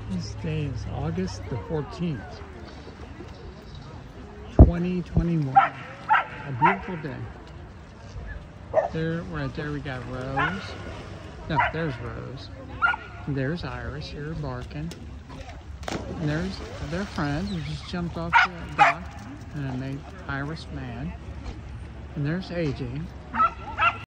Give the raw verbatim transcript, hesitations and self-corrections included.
This day is August the fourteenth, twenty twenty-one. A beautiful day. There, right there, we got Rose. No, there's Rose. And there's Iris here barking. And there's their friend who just jumped off the dock and made Iris mad. And there's A J.